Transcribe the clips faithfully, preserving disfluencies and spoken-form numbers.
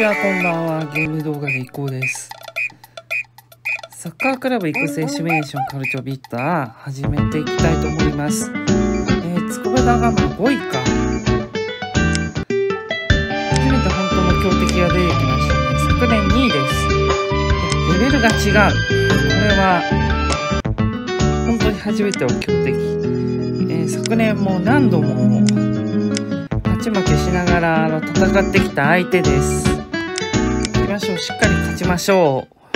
は、こんばんは。ゲーム動画でいこうです。サッカークラブ育成シミュレーションカルチョビッター始めていきたいと思います。えー、筑波大ガマごいか。初めて本当の強敵が出てきましたね。昨年にいです。レベルが違う。これは本当に初めての強敵。えー、昨年も何度も勝ち負けしながらあの戦ってきた相手です。行きましょう。しっかり勝ちましょう。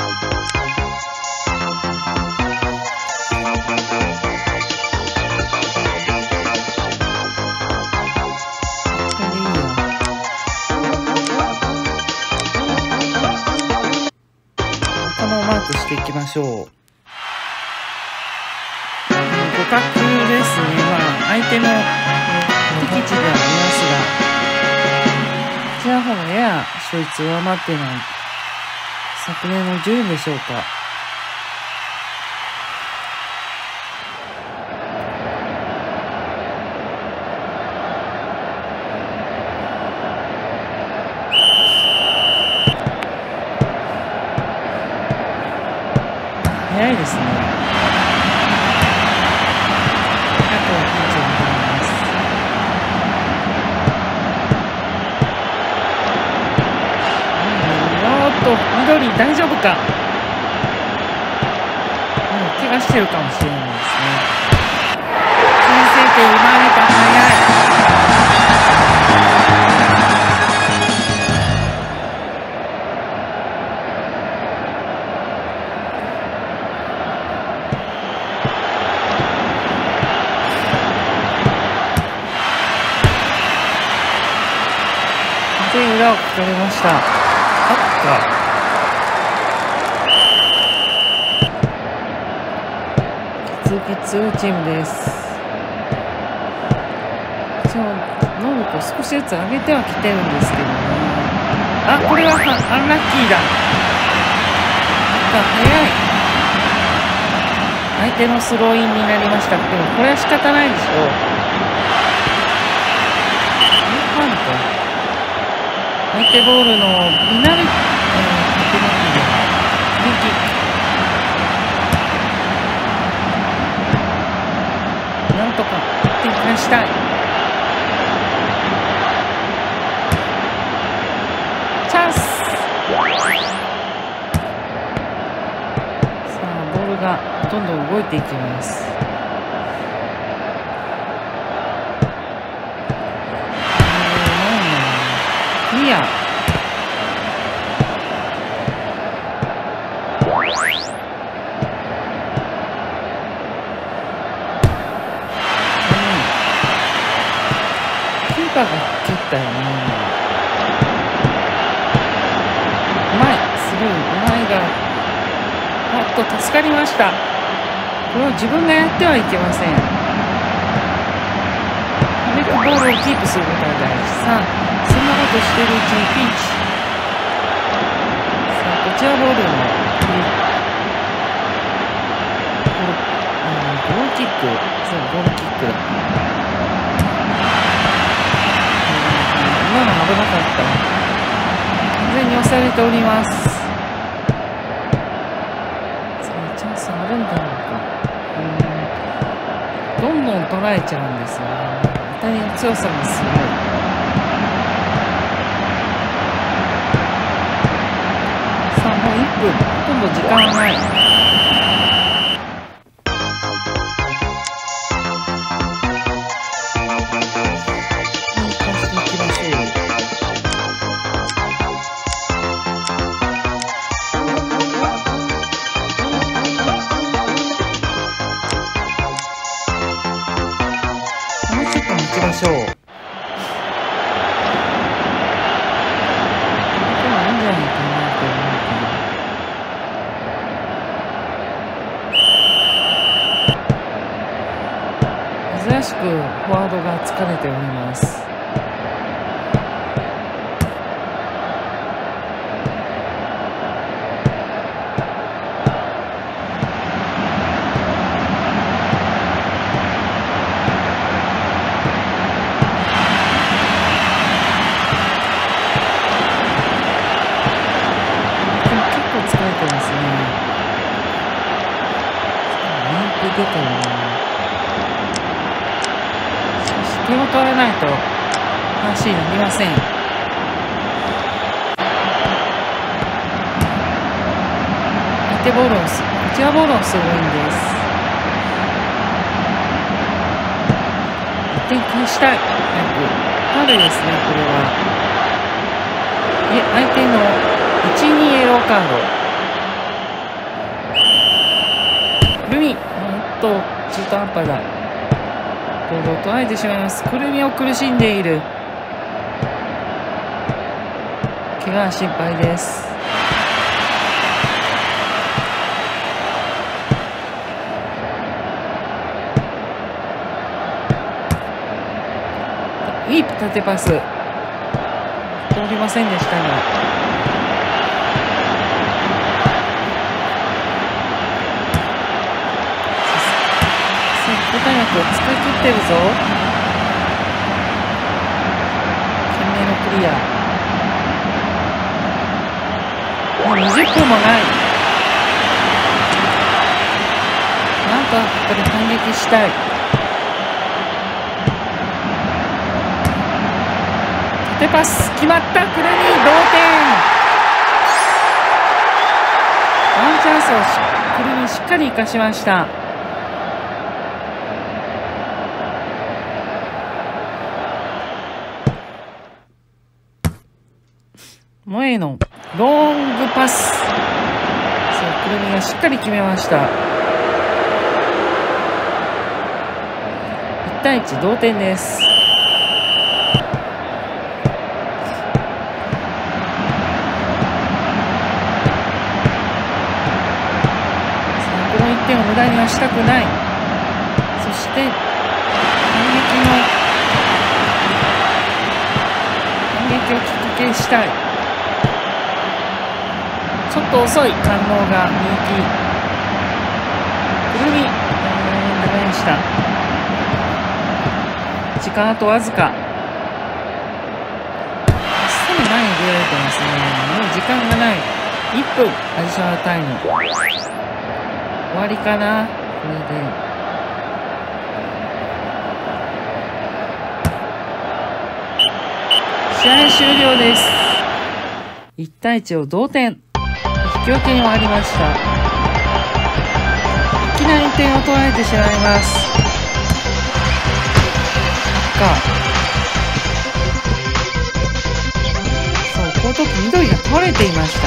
していきましょう。互角ですね。まあ相手の敵地ではありますが、こちらの方がやや勝率上回ってない昨年の順位でしょうか。早いですね。あとはピンチを迎えます。おっと、緑大丈夫か。もう怪我してるかもしれないですね。先制点生まれた。早い。裏をかかれました。あった引き続き強いチームです。じゃあ能力を少しずつ上げてはきてるんですけどね。あ、これはアンラッキーだ。早い。相手のスローインになりました。でもこれは仕方ないでしょう。ファンと相手ボールのペナルティー、えー、ペナルティーでフリーキック。なんとかいってん返したい。チャンス。さあボールがどんどん動いていきます。いや、キーパーが蹴ったよね。うまい、すごいうまいが、おっと助かりました。これを自分がやってはいけません。なるべくボールをキープすることが大事。さあそんなことしているうちにピンチ。さあこちらボールのゴールキック。そうゴールキックだ。今の危なかった。完全に押されております。さあチャンスあるんだろうか。うんどんどん捉えちゃうんですよね。当たりの強さがすごい。いっぷん、ほとんど時間はない。していきましょう。もうちょっと待ちましょう。これでもいいんじゃないかなと思うけど。珍しくフォワードが疲れております。 たよな。しかし点を取らないと話になりません。相手ボールをすこちらボールをすごいんです。いってん返したい。早くファウルですね。これはいえ相手のいちにイエローカード。ルミ、おっと中途半端だ。ボールを取られてしまいます。くるみを苦しんでいる。怪我が心配です。いい縦パス通りませんでしたが、大学を使い切ってるぞ。懸命のクリア。もうにじゅっぷんもない。なんとここで反撃したい。縦パス決まった。くるみ同点。ワンチャンスをくるみしっかり生かしました。萌えのロングパス。そう、くるみがしっかり決めました。いち対いち同点です。さあこのいってんを無駄にはしたくない。そして反撃の反撃をきっかけにしたい。ちょっと遅い。反応がみゆき。くるみ、えー、ダメでした。時間あとわずか。すぐ前に出られてますね。もう時間がない。いっぷんアディショナルタイム。終わりかなこれで。試合終了です。いち対いちを同点。引き分けに終わりました。いきなり点を取られてしまいます。か。そう、この時緑が取れていました。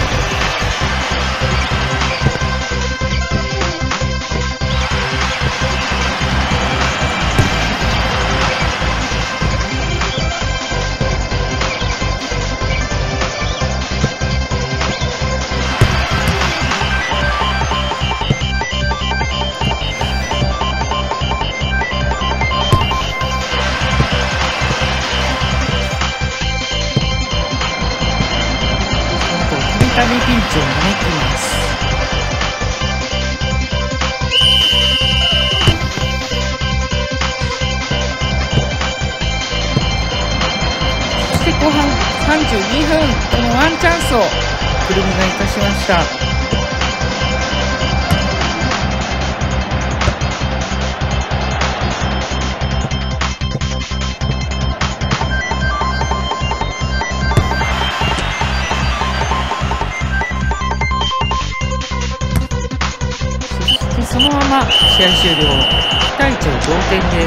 ピンチを招きます。そして後半さんじゅうにふん、このワンチャンスをくるみが生かしました。そのまま試合終了。いち対いちの同点です。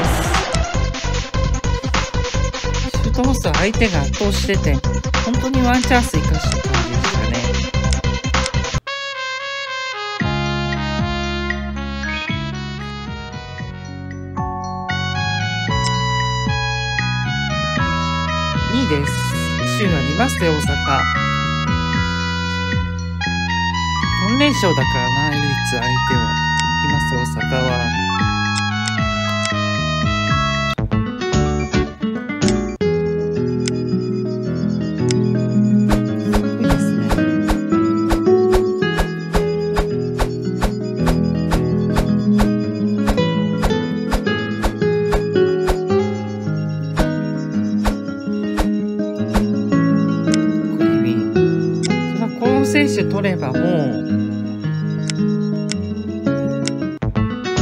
シュートホストは相手が圧倒してて、本当にワンチャンス生かした感じでしたね。にいです。首位はにマスで大阪。よん連勝だからな、唯一相手は。います大阪は。すごいですね。クリビン。ただこの選手取ればもう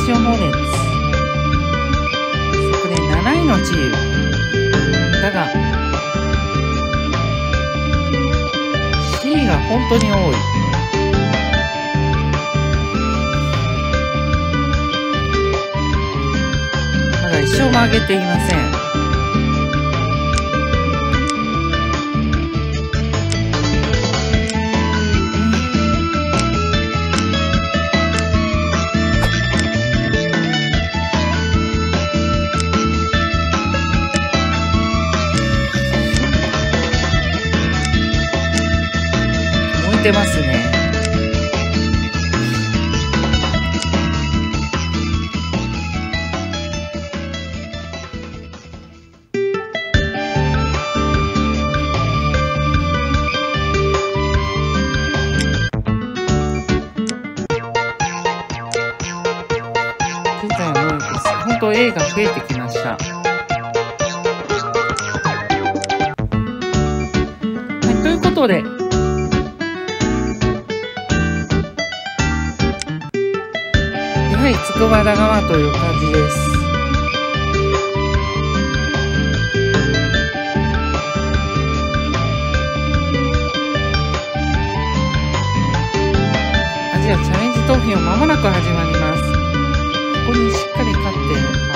シオモネッツ。昨年なないのチーム。だが、C が本当に多い。まだ一勝も挙げていません。燃えてますね。現在はね、本当 A が増えてきました。はい、ということで、やはり筑波田川という感じです。アジアチャレンジ投票まもなく始まります。ここにしっかり勝って、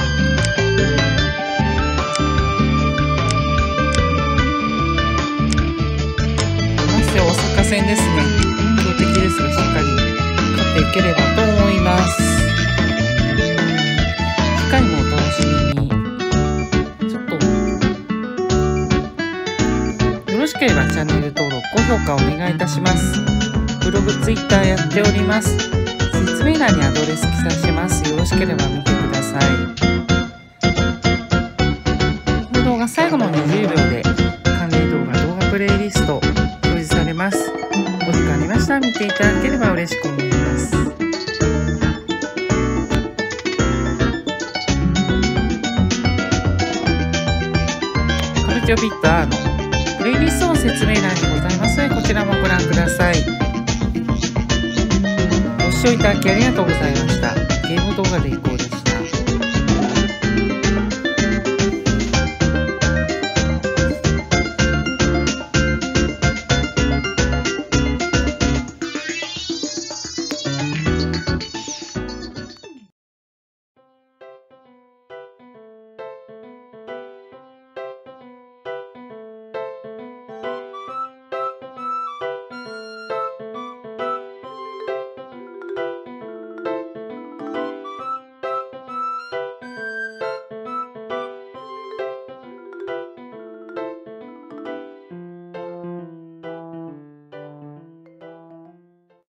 まして大阪戦ですね。強敵ですが、しっかり勝っていければと思います。次回もお楽しみに。ちょっとよろしければチャンネル登録、高評価お願いいたします。ブログ、ツイッターやっております。説明欄にアドレス記載してます。よろしければ見てください。この動画最後のにじゅうびょうで関連動画、動画プレイリスト表示されます。お時間ありましたら見ていただければ嬉しく思います。カルチョビット R のプレイリストの説明欄にございますので、こちらもご覧ください。ご視聴いただきありがとうございました。ゲーム動画でいこう。